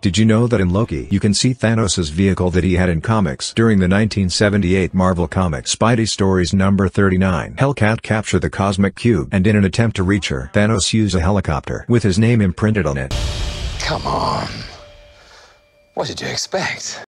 Did you know that in Loki you can see Thanos' vehicle that he had in comics during the 1978 Marvel Comics Spidey Stories number 39? Hellcat capture the Cosmic Cube, and in an attempt to reach her, Thanos used a helicopter with his name imprinted on it. Come on. What did you expect?